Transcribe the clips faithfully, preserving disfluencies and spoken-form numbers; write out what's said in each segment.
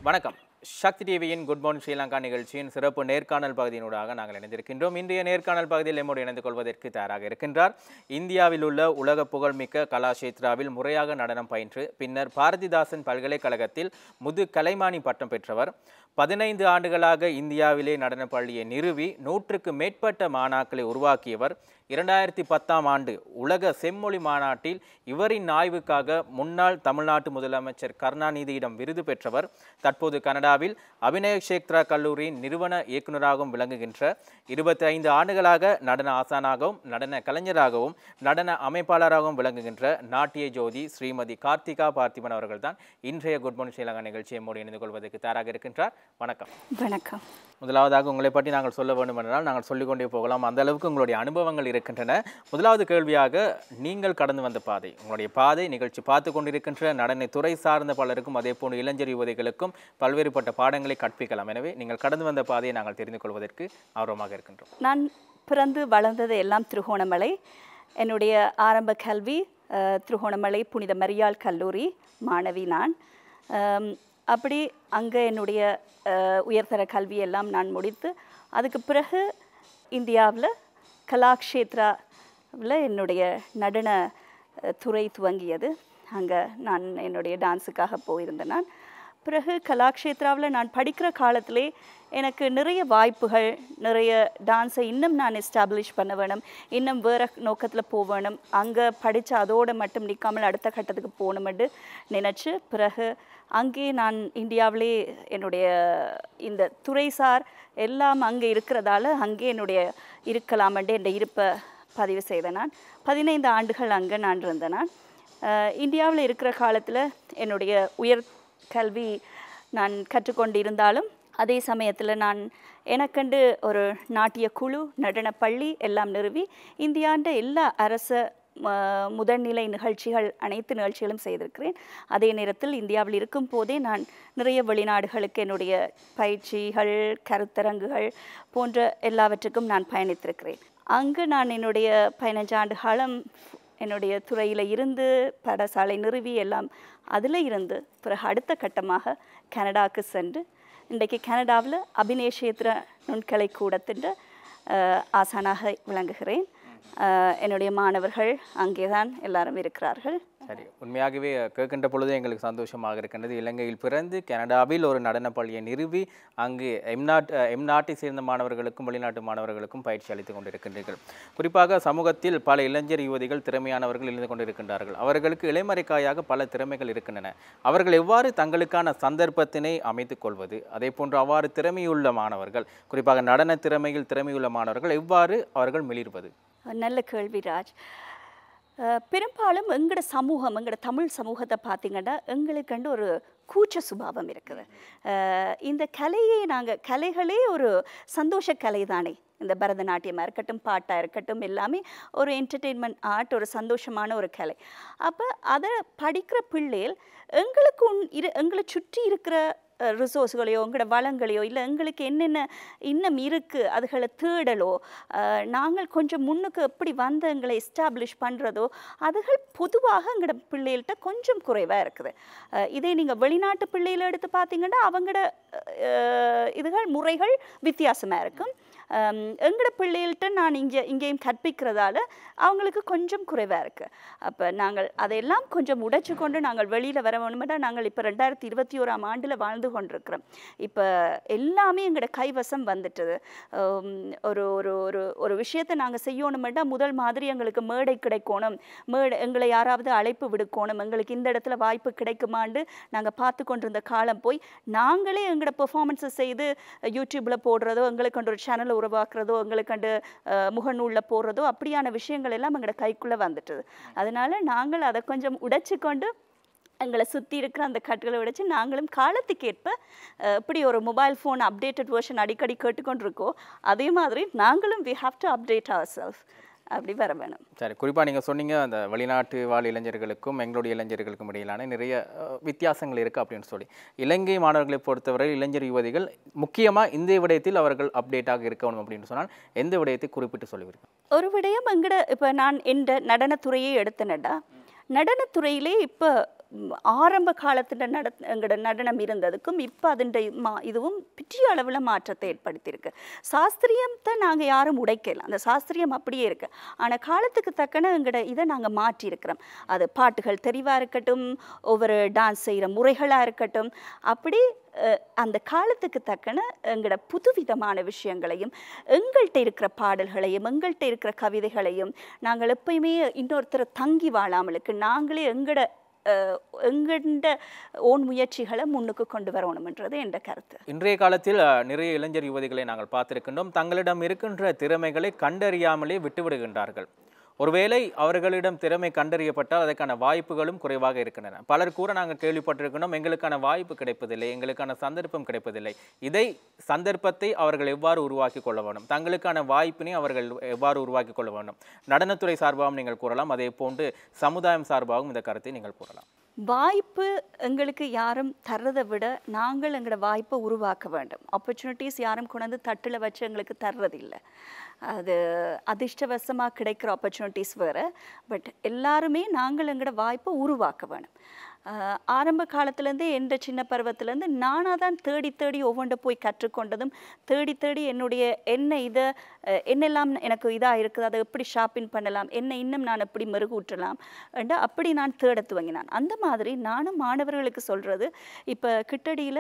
வணக்கம். சக்தி டிவியின் good morning Sri Lanka நிகழ்ச்சியின் சிறப்பு நேர்காணல் பகுதியினூடாக நாங்கள் இணைந்திருக்கின்றோம். இன்றைய நேர்காணல் பகுதியில் நம்மோடு இணைந்து கொள்வதற்கு தயாராக இருக்கின்றார். இந்தியாவில் உள்ள உலக புகழ்மிக்க கலாஷேத்ராவில் முறையாக நடனம் பயின்று பின்னர் பாரதிதாசன் பல்கலைக்கழகத்தில் முது கலைமானி பட்டம் பெற்றவர். பதினைந்து ஆண்டுகளாக இந்தியாவிலே நடன பள்ளியை நிறுவி நூற்றுக்கு மேற்பட்ட மாணாக்களை உருவாக்கியவர். இரண்டாயிரத்தி பத்தாம் ஆண்டு உலக செம்மொழி மாநாட்டில் இவரின் ஆய்வுக்காக முன்னாள் தமிழ்நாட்டு முதலமைச்சர் கருணாநிதியிடம் விருது பெற்றவர். தற்போது கனடாவில் அபிநய க்ஷேத்ரா கல்லூரியின் நிறுவன இயக்குநராகவும் விளங்குகின்ற இருபத்தி ஐந்து ஆண்டுகளாக நடன ஆசானாகவும் நடன கலைஞராகவும் நடன அமைப்பாளராகவும் விளங்குகின்ற நாட்டிய ஜோதி ஸ்ரீமதி கார்த்திகா பார்த்திபன் அவர்கள் தான் இன்றைய குட் மார்னிங் ஸ்ரீலங்கா நிகழ்ச்சியை மூடி இணைந்து கொள்வதற்கு தயாராக இருக்கின்றார். வணக்கம். வணக்கம். முதலாவதாக உங்களை பற்றி நாங்கள் சொல்ல வேண்டும் என்றால் நாங்கள் சொல்லிக்கொண்டே போகலாம். அந்த அளவுக்கு உங்களுடைய அனுபவங்கள் இருக்கின்றன. முதலாவது கேள்வியாக, நீங்கள் கடந்து வந்த பாதை, உங்களுடைய பாதை நிகழ்ச்சி பார்த்து கொண்டிருக்கின்ற நடன துறை சார்ந்த பலருக்கும் அதே போன்று இளைஞர் யுவதிகளுக்கும் பல்வேறுபட்ட பாடங்களை கற்பிக்கலாம். எனவே நீங்கள் கடந்து வந்த பாதையை நாங்கள் தெரிந்து கொள்வதற்கு ஆர்வமாக இருக்கின்றோம். நான் பிறந்து வளர்ந்தது எல்லாம் திருகோணமலை. என்னுடைய ஆரம்ப கல்வி திருகோணமலை புனித மரியாள் கல்லூரி மாணவி நான். அப்படி அங்கே என்னுடைய உயர்தர கல்வியெல்லாம் நான் முடித்து அதுக்கு பிறகு இந்தியாவில் கலாக்ஷேத்ராவில் என்னுடைய நடன துறை துவங்கியது. அங்கே நான் என்னுடைய டான்ஸுக்காக போயிருந்தேன். நான் பிறகு கலாக்ஷேத்ராவில் நான் படிக்கிற காலத்திலே எனக்கு நிறைய வாய்ப்புகள், நிறைய டான்ஸை இன்னும் நான் எஸ்டாப்ளிஷ் பண்ண வேணும், இன்னும் வேறு நோக்கத்தில் போக வேணும், அங்கே படித்த அதோடு மட்டும் நிற்காமல் அடுத்த கட்டத்துக்கு போகணுமென்று நினச்சி பிறகு அங்கே நான் இந்தியாவிலே என்னுடைய இந்த துறைசார் எல்லாம் அங்கே இருக்கிறதால அங்கே என்னுடைய இருக்கலாமென்று என்ற இருப்பை பதிவு செய்தேன். நான் பதினைந்து ஆண்டுகள் அங்கே நான் இருந்தேன். நான் இந்தியாவில் இருக்கிற காலத்தில் என்னுடைய உயர் கல்வி நான் கற்றுக்கொண்டு இருந்தாலும் அதே சமயத்தில் நான் எனக்கண்டு ஒரு நாட்டிய குழு, நடன பள்ளி எல்லாம் நிறுவி இந்தியாண்ட எல்லா அரச முதல்நிலை நிகழ்ச்சிகள் அனைத்து நிகழ்ச்சிகளும் செய்திருக்கிறேன். அதே நேரத்தில் இந்தியாவில் இருக்கும் போதே நான் நிறைய வெளிநாடுகளுக்கு என்னுடைய பயிற்சிகள், கருத்தரங்குகள் போன்ற எல்லாவற்றுக்கும் நான் பயணித்திருக்கிறேன். அங்கு நான் என்னுடைய பதினஞ்சு ஆண்டு காலம் என்னுடைய துறையில் இருந்து பாடசாலை நிறுவி எல்லாம் அதில் இருந்து பிறகு அடுத்த கட்டமாக கனடாவுக்கு சென்று இன்றைக்கு கனடாவில் அபிநய க்ஷேத்ர நுண்கலை கூடத்தின் ஆசானாக விளங்குகிறேன். என்னுடைய மாணவர்கள் அங்கே தான் எல்லாரும் இருக்கிறார்கள். சரி, உண்மையாகவே கேட்கின்ற பொழுது எங்களுக்கு சந்தோஷமாக இருக்கின்றது. இலங்கையில் பிறந்து கனடாவில் ஒரு நடன பள்ளியை நிறுவி அங்கு எம்நாட் எம் நாட்டை சேர்ந்த மாணவர்களுக்கும் வெளிநாட்டு மாணவர்களுக்கும் பயிற்சி அளித்துக் கொண்டிருக்கின்றீர்கள். குறிப்பாக சமூகத்தில் பல இளைஞர் யுவதிகள் திறமையானவர்கள் இருந்து கொண்டிருக்கின்றார்கள். அவர்களுக்கு இளைமறைக்காயாக பல திறமைகள் இருக்கின்றன. அவர்கள் எவ்வாறு தங்களுக்கான சந்தர்ப்பத்தினை அமைத்துக் கொள்வது, அதே போன்று அவ்வாறு திறமையுள்ள மாணவர்கள், குறிப்பாக நடன திறமையில் திறமையுள்ள மாணவர்கள் எவ்வாறு அவர்கள் மிளிர்வது? நல்ல கேள்வி ராஜ். பெரும்பாலும் எங்களோட சமூகம், எங்களோட தமிழ் சமூகத்தை பார்த்திங்கன்னா எங்களுக்கண்டு ஒரு கூச்ச சுபாவம் இருக்குது. இந்த கலையை நாங்கள் கலைகளே ஒரு சந்தோஷ கலை தானே. இந்த பரதநாட்டியமாக இருக்கட்டும், பாட்டாக இருக்கட்டும், எல்லாமே ஒரு என்டர்டெயின்மெண்ட் ஆர்ட், ஒரு சந்தோஷமான ஒரு கலை. அப்போ அதை படிக்கிற பிள்ளைகள் எங்களுக்கு இரு எங்களை சுற்றி இருக்கிற ரிசோர்ஸ்களையோ எங்களோட வளங்களையோ இல்லை எங்களுக்கு என்னென்ன இன்னும் இருக்குது அதுகளை தேடலோ, நாங்கள் கொஞ்சம் முன்னுக்கு எப்படி வந்து எங்களை எஸ்டாப்ளிஷ் பண்ணுறதோ அதுகள் பொதுவாக எங்களோட பிள்ளைகள்கிட்ட கொஞ்சம் குறைவாக இருக்குது. இதே நீங்கள் வெளிநாட்டு பிள்ளைகளை எடுத்து பார்த்தீங்கன்னா அவங்களோட இதுகள் முறைகள் வித்தியாசமாக இருக்கும். எங்களோட பிள்ளைகள்கிட்ட நான் இங்கே இங்கேயும் கற்பிக்கிறதால அவங்களுக்கு கொஞ்சம் குறைவாக இருக்குது. அப்போ நாங்கள் அதையெல்லாம் கொஞ்சம் உடைச்சு கொண்டு நாங்கள் வெளியில் வர வேணுமெண்டா நாங்கள் இப்போ ரெண்டாயிரத்தி இருபத்தி ஓராம் ஆண்டில் வாழ்ந்து கொண்டிருக்கிறோம். இப்போ எல்லாமே எங்களோட கைவசம் வந்துட்டுது. ஒரு ஒரு ஒரு ஒரு விஷயத்தை நாங்கள் செய்யணுமெண்டா முதல் மாதிரி எங்களுக்கு மேடை கிடைக்கணும், மேடை எங்களை யாராவது அழைப்பு விடுக்கணும், எங்களுக்கு இந்த இடத்துல வாய்ப்பு கிடைக்குமாண்டு நாங்கள் பார்த்து கொண்டிருந்த காலம் போய் நாங்களே எங்களோட பெர்ஃபார்மன்ஸை செய்து யூடியூப்பில் போடுறதோ, எங்களுக்கு ஒரு சேனலை உருவாக்குறதோ, எங்களுக்கு கண்டு முகநூலில் போடுறதோ அப்படியான விஷயங்கள் எல்லாம் எங்களோட கைக்குள்ளே வந்துட்டுது. அதனால நாங்கள் அதை கொஞ்சம் உடைச்சு கொண்டு எங்களை சுற்றி இருக்கிற அந்த கட்டுகளை உடைச்சு நாங்களும் காலத்துக்கேற்ப இப்படி ஒரு மொபைல் ஃபோன் அப்டேட்டட் வெர்ஷன் அடிக்கடி கேட்டுக்கொண்டிருக்கோ அதே மாதிரி நாங்களும் we have to update ourself அப்படி வர வேணும். சரி, குறிப்பாக நீங்கள் சொன்னீங்க அந்த வெளிநாட்டு வாழ் இளைஞர்களுக்கும் எங்களுடைய இளைஞர்களுக்கும் இடையிலான நிறைய வித்தியாசங்கள் இருக்குது அப்படின்னு சொல்லி. இலங்கை மாணவர்களை பொறுத்தவரை இளைஞர் யுவதிகள் முக்கியமாக இந்த விடயத்தில் அவர்கள் அப்டேட்டாக இருக்கணும் அப்படின்னு சொன்னால் எந்த விடயத்தை குறிப்பிட்டு சொல்லுவீர்கள்? ஒரு விடயம் எங்கட இப்போ நான் எந்த நடனத்துறையை எடுத்தனடா, நடனத்துறையிலே இப்போ ஆரம்ப காலத்தில் நட எங்களோட நடனம் இருந்ததுக்கும் இப்போ அதுண்ட மா இதுவும் பெரிய அளவில் மாற்றத்தை ஏற்படுத்தியிருக்கு. சாஸ்திரியத்தை நாங்கள் யாரும் உடைக்கலாம், அந்த சாஸ்திரியம் அப்படியே இருக்கு. ஆனால் காலத்துக்கு தக்கன எங்களோட இதை நாங்கள் மாற்றியிருக்கிறோம். அது பாட்டுகள் தெரிவாக இருக்கட்டும், ஒவ்வொரு டான்ஸ் செய்கிற முறைகளாக இருக்கட்டும், அப்படி அந்த காலத்துக்கு தக்கன எங்களோட புதுவிதமான விஷயங்களையும் எங்கள்கிட்ட இருக்கிற பாடல்களையும் எங்கள்கிட்ட இருக்கிற கவிதைகளையும் நாங்கள் எப்பயுமே இன்னொருத்தரை தங்கி வாழாமலுக்கு நாங்களே எங்களோட எங்கண்ட ஓன் முயற்சிகளை முன்னுக்கு கொண்டு வரணும்ன்றது என்ற கருத்து. இன்றைய காலத்தில் நிறைய இளைஞர் யுவதிகளை நாங்கள் பார்த்திருக்கின்றோம். தங்களிடம் இருக்கின்ற திறமைகளை கண்டறியாமலே விட்டுவிடுகின்றார்கள். ஒருவேளை அவர்களிடம் திறமை கண்டறியப்பட்டால் அதற்கான வாய்ப்புகளும் குறைவாக இருக்கின்றன. பலர் கூட நாங்கள் கேள்விப்பட்டிருக்கணும், எங்களுக்கான வாய்ப்பு கிடைப்பதில்லை, எங்களுக்கான சந்தர்ப்பம் கிடைப்பதில்லை. இதை சந்தர்ப்பத்தை அவர்கள் எவ்வாறு உருவாக்கி கொள்ள வேண்டும், தங்களுக்கான வாய்ப்பினை அவர்கள் எவ்வாறு உருவாக்கி கொள்ள வேண்டும்? நடனத்துறை சார்பாகவும் நீங்கள் கூறலாம், அதே போன்று சமுதாயம் சார்பாகவும் இந்த கருத்தை நீங்கள் கூறலாம். வாய்ப்பு எங்களுக்கு யாரும் தர்றதை விட நாங்கள் எங்களோட வாய்ப்பை உருவாக்க வேண்டும். ஆப்பர்ச்சுனிட்டிஸ் யாரும் கொண்டாந்து தட்டில் வச்சு எங்களுக்கு தர்றதில்லை. அது அதிர்ஷ்டவசமாக கிடைக்கிற ஆப்பர்ச்சுனிட்டிஸ் வேறு. பட் எல்லாருமே நாங்கள் எங்களோட வாய்ப்பை உருவாக்க வேணும். ஆரம்ப காலத்துலேருந்தே எந்த சின்ன பருவத்திலேருந்து நானாக தான் தேடி தேடி ஒவ்வொன்றை போய் கற்றுக்கொண்டதும், தேடி தேடி என்னுடைய என்ன இதை என்னெல்லாம் எனக்கு இதாக இருக்குது, அதை எப்படி ஷாப்பிங் பண்ணலாம், என்ன இன்னும் நான் எப்படி மெருகூற்றலாம் என்று அப்படி நான் தேட துவங்கினான். அந்த மாதிரி நானும் மாணவர்களுக்கு சொல்கிறது, இப்போ கிட்டடியில்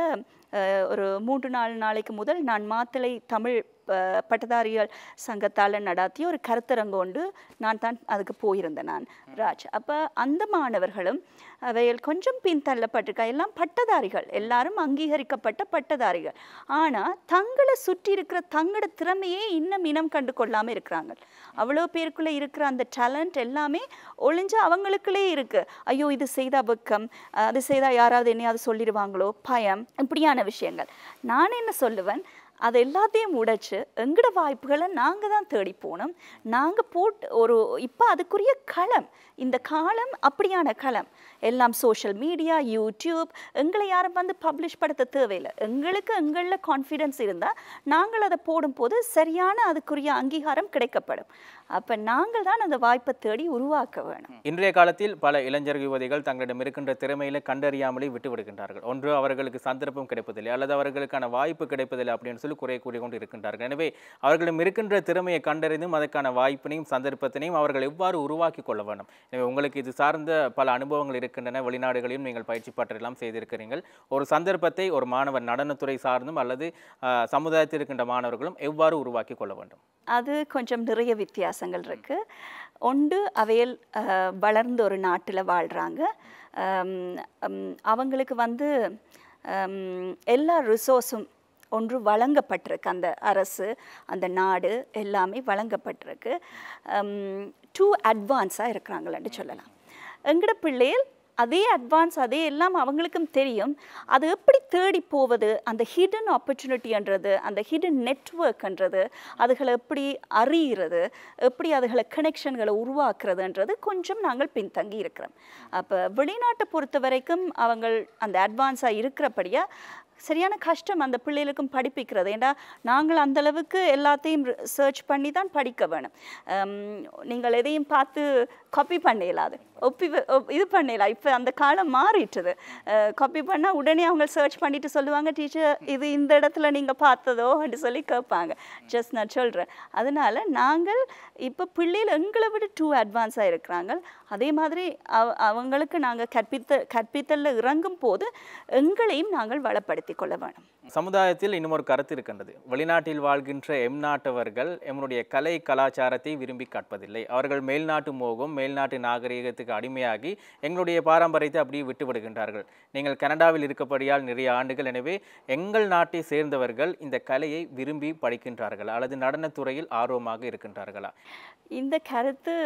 ஒரு மூன்று நாலு நாளைக்கு முதல் நான் மாத்தளை தமிழ் பட்டதாரிகள் சங்கத்தால் நடாத்திய ஒரு கருத்தரங்கு கொண்டு நான் தான் அதுக்கு போயிருந்தேன் நான் ராஜ். அப்போ அந்த மாணவர்களும் அவைகள் கொஞ்சம் பின்தள்ளப்பட்டிருக்கா, எல்லாம் பட்டதாரிகள், எல்லாரும் அங்கீகரிக்கப்பட்ட பட்டதாரிகள். ஆனால் தங்களை சுற்றி இருக்கிற தங்களோட திறமையே இன்னும் இனம் கண்டு கொள்ளாமல் இருக்கிறாங்க. அவ்வளோ பேருக்குள்ளே இருக்கிற அந்த டேலண்ட் எல்லாமே ஒளிஞ்சு அவங்களுக்குள்ளே இருக்குது. ஐயோ இது செய்தால் வெக்கம், அது செய்தால் யாராவது என்னையாவது சொல்லிடுவாங்களோ, பயம், இப்படியான விஷயங்கள். நான் என்ன சொல்லுவேன், அது எல்லாத்தையும் உடைச்சு எங்களோட வாய்ப்புகளை நாங்கள் தான் தேடி போனோம். நாங்கள் போட்டு ஒரு இப்போ அதுக்குரிய களம், இந்த காலம் அப்படியான களம். எல்லாம் சோஷியல் மீடியா, யூடியூப், எங்களை யாரும் வந்து பப்ளிஷ் படுத்த தேவையில்லை. எங்களுக்கு எங்களில் கான்ஃபிடென்ஸ் இருந்தால் நாங்கள் அதை போடும்போது சரியான அதுக்குரிய அங்கீகாரம் கிடைக்கப்படும். அப்போ நாங்கள் தான் அந்த வாய்ப்பை தேடி உருவாக்க வேணும். இன்றைய காலத்தில் பல இளைஞர் யுவதிகள் தங்களிடம் இருக்கின்ற திறமையில கண்டறியாமலே விட்டு விடுகின்றார்கள். ஒன்று அவர்களுக்கு சந்தர்ப்பம் கிடைப்பதில்லை, அல்லது அவர்களுக்கான வாய்ப்பு கிடைப்பதில்லை அப்படின்னு சொல்லி குறை கூறிக்கொண்டு இருக்கின்றார்கள். எனவே அவர்களிடம் இருக்கின்ற திறமையை கண்டறிந்தும் அதற்கான வாய்ப்பினையும் சந்தர்ப்பத்தினையும் அவர்கள் எவ்வாறு உருவாக்கி கொள்ள வேண்டும்? எனவே உங்களுக்கு இது சார்ந்த பல அனுபவங்கள் இருக்கின்றன. வெளிநாடுகளையும் நீங்கள் பயிற்சி பற்றெல்லாம் செய்திருக்கிறீர்கள். ஒரு சந்தர்ப்பத்தை ஒரு மாணவர் நடனத்துறை சார்ந்தும் அல்லது சமுதாயத்தில் இருக்கின்ற மாணவர்களும் எவ்வாறு உருவாக்கி கொள்ள வேண்டும்? அது கொஞ்சம் நிறைய வித்தியாசங்கள் இருக்கு. ஒன்று, அவையில் வளர்ந்த ஒரு நாட்டில் வாழ்கிறாங்க. அவங்களுக்கு வந்து எல்லா ரிசோர்ஸும் ஒன்று வழங்கப்பட்டிருக்கு. அந்த அரசு, அந்த நாடு எல்லாமே வழங்கப்பட்டிருக்கு. டூ அட்வான்ஸாக இருக்கிறாங்களன்னு சொல்லலாம். எங்கட பிள்ளைகள் அதே அட்வான்ஸ், அதே எல்லாம் அவங்களுக்கும் தெரியும். அது எப்படி தேடி போவது, அந்த ஹிடன் ஆப்பர்ச்சுனிட்டின்றது, அந்த ஹிடன் நெட்வொர்க்ன்றது, அதுகளை எப்படி அறிகிறது, எப்படி அதுகளை கனெக்ஷன்களை உருவாக்குறதுன்றது கொஞ்சம் நாங்கள் பின்தங்கி இருக்கிறோம். அப்போ வெளிநாட்டை பொறுத்த வரைக்கும் அவங்க அந்த அட்வான்ஸாக இருக்கிறபடியாக சரியான கஷ்டம் அந்த பிள்ளைகளுக்கும் படிப்பிக்கிறது. ஏன்னா நாங்கள் அந்தளவுக்கு எல்லாத்தையும் சர்ச் பண்ணி தான் படிக்க வேணும். நீங்கள் எதையும் பார்த்து காப்பி பண்ணலாது, ஒப்பி இது பண்ணலாம். இப்போ அந்த காலம் மாறிட்டுது. காப்பி பண்ணால் உடனே அவங்க சர்ச் பண்ணிட்டு சொல்லுவாங்க, டீச்சர் இது இந்த இடத்துல நீங்கள் பார்த்ததோ அப்படி சொல்லி கேட்பாங்க. ஜஸ்ட் நான் சொல்கிறேன். அதனால் நாங்கள் இப்போ பிள்ளைகள் எங்களை விட டூ அட்வான்ஸாக இருக்கிறாங்க. அதே மாதிரி அவ அவங்களுக்கு நாங்கள் கற்பித்த கற்பித்தலில் இறங்கும் போது எங்களையும் நாங்கள் வளப்படுத்தி கொள்ள வேணும். சமுதாயத்தில் இன்னும் ஒரு கருத்து இருக்கின்றது. வெளிநாட்டில் வாழ்கின்ற எம் நாட்டவர்கள் எம்முடைய கலை கலாச்சாரத்தை விரும்பி கற்பதில்லை. அவர்கள் மேல்நாட்டு மோகம், மேல்நாட்டு நாகரிகத்துக்கு அடிமையாகி எங்களுடைய பாரம்பரியத்தை அப்படியே விட்டு விடுகின்றார்கள். நீங்கள் கனடாவில் இருக்கப்படியால் நிறைய ஆண்டுகள், எனவே எங்கள் நாட்டை சேர்ந்தவர்கள் இந்த கலையை விரும்பி படிக்கின்றார்கள் அல்லது நடனத்துறையில் ஆர்வமாக இருக்கின்றார்களா? இந்த கருத்து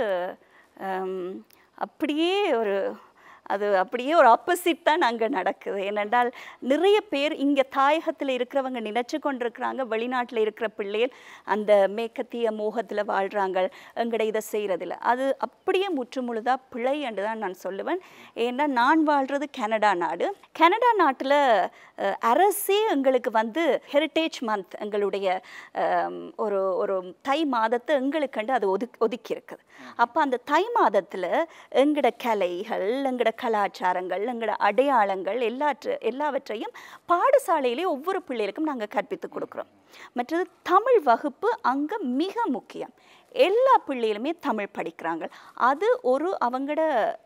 அப்படியே ஒரு அது அப்படியே ஒரு ஆப்போசிட் தான் அங்கே நடக்குது. ஏனென்றால் நிறைய பேர் இங்கே தாயகத்தில் இருக்கிறவங்க நினச்சி கொண்டிருக்கிறாங்க வெளிநாட்டில் இருக்கிற பிள்ளைகள் அந்த மேற்கத்திய மோகத்தில் வாழ்கிறாங்க, எங்கட இதை செய்கிறதில்ல. அது அப்படியே முற்றுமுழுதாக பிழை என்று தான் நான் சொல்லுவேன். ஏன்னா நான் வாழ்கிறது கனடா நாடு. கனடா நாட்டில் அரசே எங்களுக்கு வந்து ஹெரிட்டேஜ் மந்த், எங்களுடைய ஒரு ஒரு தை மாதத்தை எங்களுக்கண்டு அது ஒதுக் ஒதுக்கி இருக்குது. அப்போ அந்த தை மாதத்தில் எங்களோட கலைகள், எங்களோட கலாச்சாரங்கள் எங்களோட அடையாளங்கள் எல்லாற்று எல்லாவற்றையும் பாடசாலையிலே ஒவ்வொரு பிள்ளைகளுக்கும் நாங்கள் கற்பித்து கொடுக்குறோம். மற்றது தமிழ் வகுப்பு அங்கே மிக முக்கியம். எல்லா பிள்ளைகளுமே தமிழ் படிக்கிறாங்க. அது ஒரு அவங்களோட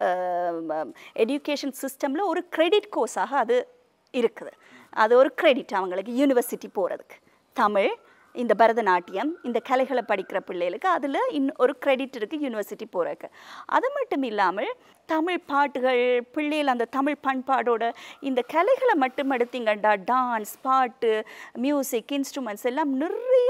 எஜுகேஷன் சிஸ்டமில் ஒரு கிரெடிட் கோர்ஸாக அது இருக்குது. அது ஒரு கிரெடிட் அவங்களுக்கு யூனிவர்சிட்டி போகிறதுக்கு. தமிழ், இந்த பரதநாட்டியம், இந்த கலைகளை படிக்கிற பிள்ளைகளுக்கு அதில் இன் ஒரு கிரெடிட் இருக்குது யூனிவர்சிட்டி போகிறதுக்கு. அது மட்டும் இல்லாமல் தமிழ் பாட்டுகள், பிள்ளைகள் அந்த தமிழ் பண்பாடோட இந்த கலைகளை மட்டும் எடுத்தீங்கண்டா டான்ஸ், பாட்டு, மியூசிக், இன்ஸ்ட்ருமெண்ட்ஸ் எல்லாம் நிறைய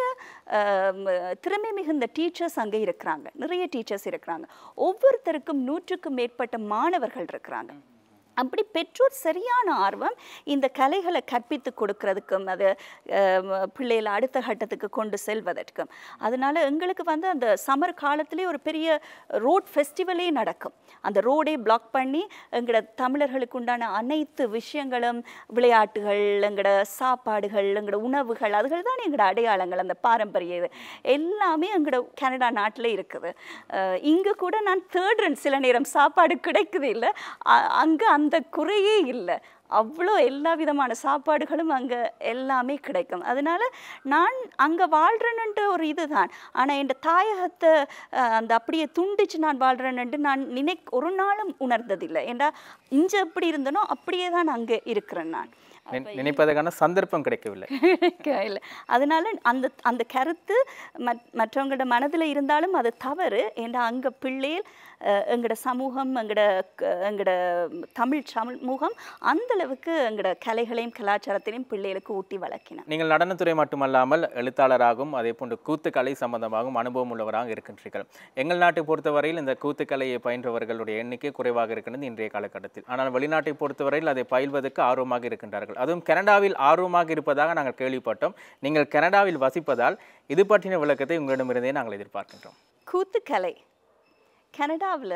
திறமை மிகுந்த டீச்சர்ஸ் அங்கே இருக்கிறாங்க. நிறைய டீச்சர்ஸ் இருக்கிறாங்க. ஒவ்வொருத்தருக்கும் நூற்றுக்கும் மேற்பட்ட மாணவர்கள் இருக்கிறாங்க. அப்படி பெற்றோர் சரியான ஆர்வம் இந்த கலைகளை கற்பித்து கொடுக்கறதுக்கும் அது பிள்ளைகளை அடுத்த கட்டத்துக்கு கொண்டு செல்வதற்கும். அதனால எங்களுக்கு வந்து அந்த சம்மர் காலத்திலே ஒரு பெரிய ரோட் ஃபெஸ்டிவலே நடக்கும். அந்த ரோடே பிளாக் பண்ணி எங்களோட தமிழர்களுக்கு உண்டான அனைத்து விஷயங்களும், விளையாட்டுகள், எங்களோட சாப்பாடுகள், எங்களோட உணவுகள், அதுகள் தான் எங்களோட அடையாளங்கள். அந்த பாரம்பரிய இது எல்லாமே எங்களோட கனடா நாட்டில் இருக்குது. இங்கே கூட நான் தேடுறேன், சில நேரம் சாப்பாடு கிடைக்குது இல்லை, அங்கே அந்த குறையே இல்லை. அவ்வளோ எல்லா விதமான சாப்பாடுகளும் அங்கே எல்லாமே கிடைக்கும். அதனால் நான் அங்கே வாழ்கிறேன்னுட்டு ஒரு இதுதான். ஆனால் என் தாயகத்தை அந்த அப்படியே துண்டிச்சு நான் வாழ்கிறேன்னுட்டு நான் நினை ஒரு நாளும் உணர்ந்ததில்லை. ஏன்னா இங்கே எப்படி இருந்தனோ அப்படியே தான் அங்கே இருக்கிறேன். நான் நினைப்பதற்கான சந்தர்ப்பம் கிடைக்கவில்லை இல்லை. அதனால அந்த அந்த கருத்து மற்றவங்களோட மனதில் இருந்தாலும் அது தவறு. ஏன்னா அங்கே பிள்ளைகள் எங்களோட சமூகம், எங்களோட எங்களோட தமிழ் சமூகம் அந்தளவுக்கு எங்களோட கலைகளையும் கலாச்சாரத்தையும் பிள்ளைகளுக்கு ஊட்டி வளர்க்கினோம். நீங்கள் நடனத்துறை மட்டுமல்லாமல் எழுத்தாளராகவும் அதே போன்று கூத்துக்கலை சம்பந்தமாகவும் அனுபவம் உள்ளவராக இருக்கின்றீர்கள். எங்கள் நாட்டை பொறுத்தவரையில் இந்த கூத்துக்கலையை பயின்றவர்களுடைய எண்ணிக்கை குறைவாக இருக்கின்றது இன்றைய காலகட்டத்தில். ஆனால் வெளிநாட்டை பொறுத்தவரையில் அதை பயில்வதற்கு ஆர்வமாக இருக்கின்றார்கள். அதுவும் கனடாவில் ஆர்வமாக இருப்பதாக நாங்கள் கேள்விப்பட்டோம். நீங்கள் கனடாவில் வசிப்பதால் இது பற்றின விளக்கத்தை உங்களிடமிருந்தே நாங்கள் எதிர்பார்க்கின்றோம். கூத்துக்கலை கனடாவில்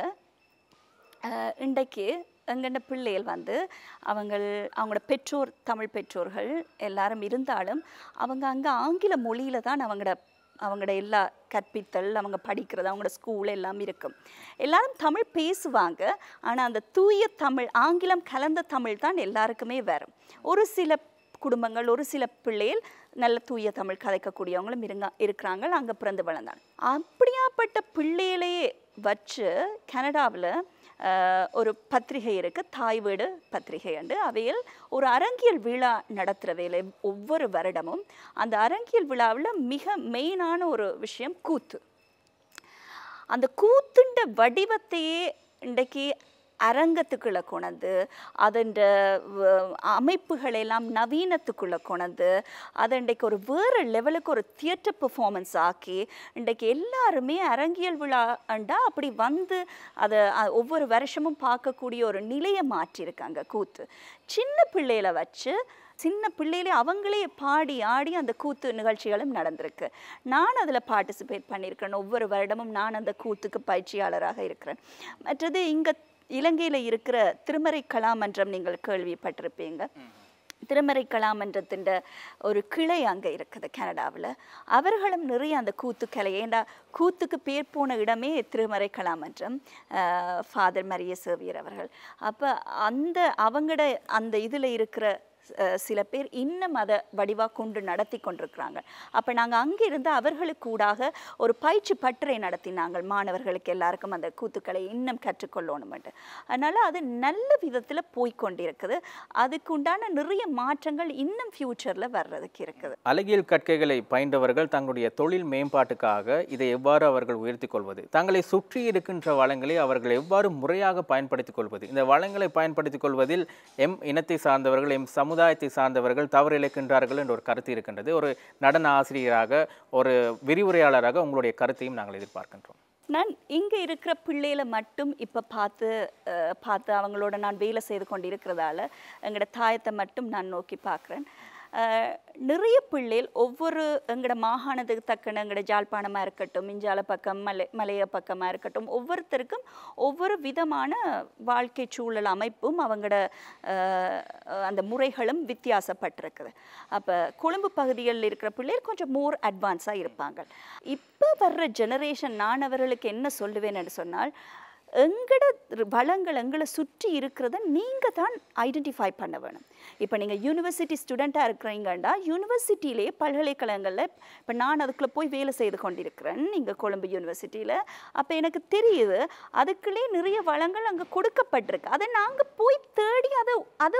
இன்றைக்கு எங்கள்ட பிள்ளைகள் வந்து அவங்க அவங்களோட பெற்றோர் தமிழ் பெற்றோர்கள் எல்லாரும் இருந்தாலும் அவங்க அங்கே ஆங்கில மொழியில் தான் அவங்களோட அவங்களோட எல்லா கற்பித்தல், அவங்க படிக்கிறது, அவங்களோட ஸ்கூல் எல்லாம் இருக்கும். எல்லாரும் தமிழ் பேசுவாங்க. ஆனால் அந்த தூய தமிழ், ஆங்கிலம் கலந்த தமிழ் தான் எல்லாருக்குமே வரும். ஒரு சில குடும்பங்கள், ஒரு சில பிள்ளைகள் நல்ல தூய தமிழ் கதைக்கக்கூடியவங்களும் இருங்க இருக்கிறாங்க அங்கே பிறந்து வளர்ந்தாங்க. அப்படியாப்பட்ட பிள்ளைகளையே வச்சு கனடாவில் ஒரு பத்திரிகை இருக்குது, தாய் வீடு பத்திரிகை உண்டு. அவையில் ஒரு அரங்கியல் விழா நடத்துகிற வேலை ஒவ்வொரு வருடமும். அந்த அரங்கியல் விழாவில் மிக மெயினான ஒரு விஷயம் கூத்து. அந்த கூத்துண்ட வடிவத்தையே இன்றைக்கு அரங்கத்துக்குள்ளே கொணந்து அதண்ட அமைப்புகளெல்லாம் நவீனத்துக்குள்ளே கொணந்து அதை இன்றைக்கு ஒரு வேறு லெவலுக்கு ஒரு தியேட்டர் பெர்ஃபார்மன்ஸ் ஆக்கி இன்றைக்கு எல்லாருமே அரங்கியல் விழாண்டா அப்படி வந்து அதை ஒவ்வொரு வருஷமும் பார்க்கக்கூடிய ஒரு நிலையை மாற்றியிருக்காங்க கூத்து. சின்ன பிள்ளைகளை வச்சு சின்ன பிள்ளையிலே அவங்களே பாடி ஆடி அந்த கூத்து நிகழ்ச்சிகளும் நடந்திருக்கு. நான் அதில் பார்ட்டிசிபேட் பண்ணியிருக்கிறேன். ஒவ்வொரு வருடமும் நான் அந்த கூத்துக்கு பயிற்சியாளராக இருக்கிறேன். மற்றது இங்கே இலங்கையில் இருக்கிற திருமறை கலாமன்றம் நீங்கள் கேள்விப்பட்டிருப்பீங்க. திருமறை கலாமன்றத்தின் ஒரு கிளை அங்கே இருக்குது கனடாவில். அவர்களும் நிறைய அந்த கூத்துக்கலை, ஏண்டா கூத்துக்கு பேர் போன இடமே திருமறை கலாமன்றம், ஃபாதர் மரிய சேவியர் அவர்கள். அப்போ அந்த அவங்களோட அந்த இதில் இருக்கிற சில பேர் இன்னும் அதை வடிவாக கொண்டு நடத்தி கொண்டிருக்கிறாங்க. அப்போ நாங்கள் அங்கிருந்து அவர்களுக்கு ஊடாக ஒரு பயிற்சி பட்டறை நடத்தினாங்க மாணவர்களுக்கு எல்லாருக்கும் அந்த கூத்துக்களை இன்னும் கற்றுக்கொள்ளணுமெண்டு. அதனால் அது நல்ல விதத்தில் போய்கொண்டிருக்குது. அதுக்கு உண்டான நிறைய மாற்றங்கள் இன்னும் ஃப்யூச்சரில் வர்றதுக்கு இருக்குது. அழகியல் கற்கைகளை பயின்றவர்கள் தங்களுடைய தொழில் மேம்பாட்டுக்காக இதை எவ்வாறு அவர்கள் உயர்த்தி கொள்வது, தங்களை சுற்றி இருக்கின்ற வளங்களை அவர்கள் எவ்வாறு முறையாக பயன்படுத்திக் கொள்வது, இந்த வளங்களை பயன்படுத்திக் கொள்வதில் எம் இனத்தை சார்ந்தவர்கள், எம் சமூக சமுதாயத்தை சார்ந்தவர்கள் தவறிழைக்கின்றார்கள் என்ற ஒரு கருத்து இருக்கின்றது. ஒரு நடன ஆசிரியராக, ஒரு விரிவுரையாளராக உங்களுடைய கருத்தையும் நாங்கள் எதிர்பார்க்கின்றோம். நான் இங்கே இருக்கிற பிள்ளைகளை மட்டும் இப்போ பார்த்து பார்த்து அவங்களோட நான் வேலை செய்து கொண்டு இருக்கிறதால எங்களோட தாயத்தை மட்டும் நான் நோக்கி பார்க்குறேன். நிறைய பிள்ளைகள் ஒவ்வொரு எங்களோட மாகாணத்துக்கு தக்கன, எங்களோட ஜாழ்ப்பாணமாக இருக்கட்டும், மிஞ்சால பக்கம், மலை மலைய பக்கமாக இருக்கட்டும், ஒவ்வொருத்தருக்கும் ஒவ்வொரு விதமான வாழ்க்கை சூழல் அமைப்பும் அவங்களோட அந்த முறைகளும் வித்தியாசப்பட்டிருக்குது. அப்போ கொழும்பு பகுதிகளில் இருக்கிற பிள்ளைகள் கொஞ்சம் மோர் அட்வான்ஸாக இருப்பாங்க. இப்போ வர்ற ஜெனரேஷன் நான் அவர்களுக்கு என்ன சொல்லுவேன்னு சொன்னால், எங்கட வளங்கள் எங்களை சுற்றி இருக்கிறத நீங்கள் தான் ஐடென்டிஃபை பண்ண வேணும். இப்போ நீங்கள் யூனிவர்சிட்டி ஸ்டூடெண்ட்டாக இருக்கிறீங்கண்டா யூனிவர்சிட்டியிலே பல்கலைக்கழகங்களில் இப்போ நான் அதுக்குள்ளே போய் வேலை செய்து கொண்டிருக்கிறேன் இங்கே கொழும்பு யூனிவர்சிட்டியில். அப்போ எனக்கு தெரியுது அதுக்குள்ளே நிறைய வளங்கள் அங்கே கொடுக்கப்பட்டிருக்கு. அதை நாங்கள் போய் தேடி அதை அதை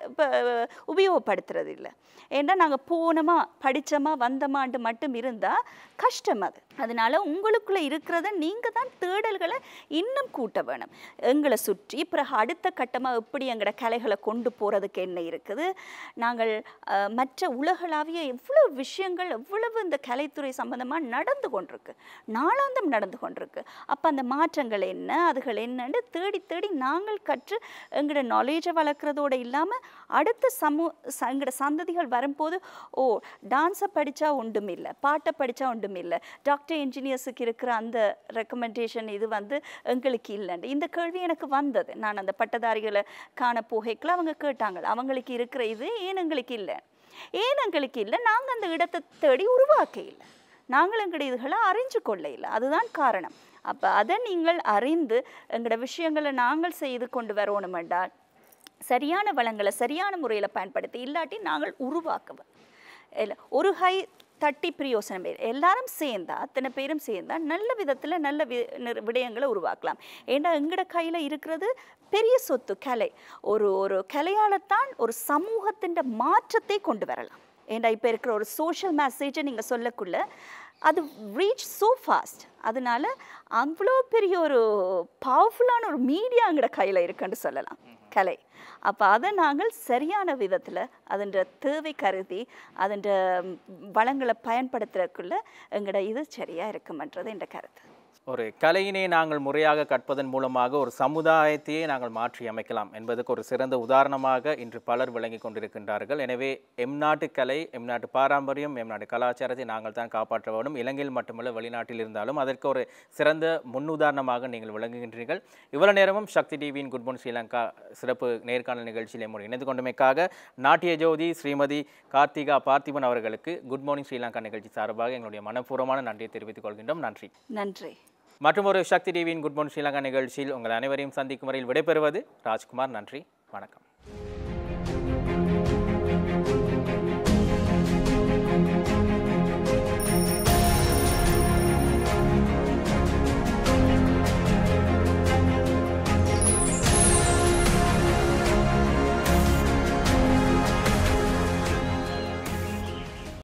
உபயோகப்படுத்துறது இல்லை. ஏன்னா நாங்கள் போனோமா படித்தோமா வந்தோமான்ட்டு மட்டும் இருந்தால் கஷ்டம் அது. அதனால் உங்களுக்குள்ளே இருக்கிறத நீங்கள் தான் தேடல்களை இன்னும் கூட்ட வேணும். எங்களை சுற்றி பிறகு அடுத்த கட்டமாக எப்படி எங்களோட கலைகளை கொண்டு போகிறதுக்கு என்ன இருக்குது, நாங்கள் மற்ற உலகளாவிய எவ்வளோ விஷயங்கள் எவ்வளவு இந்த கலைத்துறை சம்பந்தமாக நடந்து கொண்டிருக்கு, நாளாந்தம் நடந்து கொண்டிருக்கு. அப்போ அந்த மாற்றங்கள் என்ன அதுகள் என்னன்னு தேடி தேடி நாங்கள் கற்று எங்களோட நாலேஜை வளர்க்குறதோடு இல்லாமல் அடுத்த சமூ எங்களோட சந்ததிகள் வரும்போது ஓ டான்ஸை படித்தா ஒன்றும் இல்லை, பாட்டை படித்தா ஒன்றும் இல்லை, டாக்டர் இன்ஜினியர்ஸுக்கு இருக்கிற அந்த ரெக்கமெண்டேஷன் இது வந்து எங்களுக்கு இல்லைன்னு இந்த கேள்வி எனக்கு வந்தது. நான் அந்த பட்டதாரிகளை காண போகைக்குள்ள அவங்க கேட்டாங்க அவங்களுக்கு இருக்கிற இது ஏன் எங்களுக்கு இல்லை, ஏன் எங்களுக்கு இல்லை, நாங்கள் அந்த இடத்தை தேடி உருவாக்க இல்லை, நாங்கள் எங்களுடைய இதுகளை அறிஞ்சு கொள்ள இல்லை, அதுதான் காரணம். அப்போ அதை நீங்கள் அறிந்து எங்களோட விஷயங்களை நாங்கள் செய்து கொண்டு வரணும் என்றால் சரியான வளங்களை சரியான முறையில் பயன்படுத்தி இல்லாட்டி நாங்கள் உருவாக்குவோம். இல்லை ஒரு ஹை தட்டி பிரயோசனம் பேர் எல்லாரும் சேர்ந்தா அத்தனை பேரும் சேர்ந்தா நல்ல விதத்தில் நல்ல வி விடயங்களை உருவாக்கலாம். ஏன்னா எங்களோட கையில் இருக்கிறது பெரிய சொத்து கலை. ஒரு ஒரு கலையால்தான் ஒரு சமூகத்தின் மாற்றத்தை கொண்டு வரலாம். ஏன்னா இப்போ இருக்கிற ஒரு சோஷியல் மெசேஜை நீங்கள் சொல்லக்குள்ள அது ரீச் ஸோ ஃபாஸ்ட். அதனால அவ்வளோ பெரிய ஒரு பவர்ஃபுல்லான ஒரு மீடியா எங்களோட கையில் இருக்குன்னு சொல்லலாம் கலை. அப்போ அதை நாங்கள் சரியான விதத்தில் அதன் தேவை கருதி அதன் வளங்களை பயன்படுத்துறதுக்குள்ள எங்களோட இது சரியாக இருக்குமன்றது என்ற கருத்து. ஒரு கலையினை நாங்கள் முறையாக கற்பதன் மூலமாக ஒரு சமுதாயத்தையே நாங்கள் மாற்றி அமைக்கலாம் என்பதற்கு ஒரு சிறந்த உதாரணமாக இன்று பலர் விளங்கி கொண்டிருக்கின்றார்கள். எனவே எம் நாட்டு கலை, எம் நாட்டு பாரம்பரியம், எம் நாட்டு கலாச்சாரத்தை நாங்கள் தான் காப்பாற்ற வேண்டும். இலங்கையில் மட்டுமல்ல வெளிநாட்டில் இருந்தாலும் அதற்கு ஒரு சிறந்த முன்னுதாரணமாக நீங்கள் விளங்குகின்றீர்கள். இவ்வளவு நேரமும் சக்தி டிவியின் குட் மார்னிங் ஸ்ரீலங்கா சிறப்பு நேர்காணல் நிகழ்ச்சியில் எம்மோடு இணைந்து கொண்டமைக்காக நாட்டிய ஜோதி ஸ்ரீமதி கார்த்திகா பார்த்திபன் அவர்களுக்கு குட் மார்னிங் ஸ்ரீலங்கா நிகழ்ச்சி சார்பாக எங்களுடைய மனப்பூர்வமான நன்றியை தெரிவித்துக் கொள்கின்றோம். நன்றி. நன்றி. மற்றும் ஒரு சக்தி டிவியின் குட் மார்னிங் ஸ்ரீலங்கா நிகழ்ச்சியில் உங்கள் அனைவரையும் சந்திக்கும் வரையில் விடைபெறுவது ராஜ்குமார். நன்றி, வணக்கம்.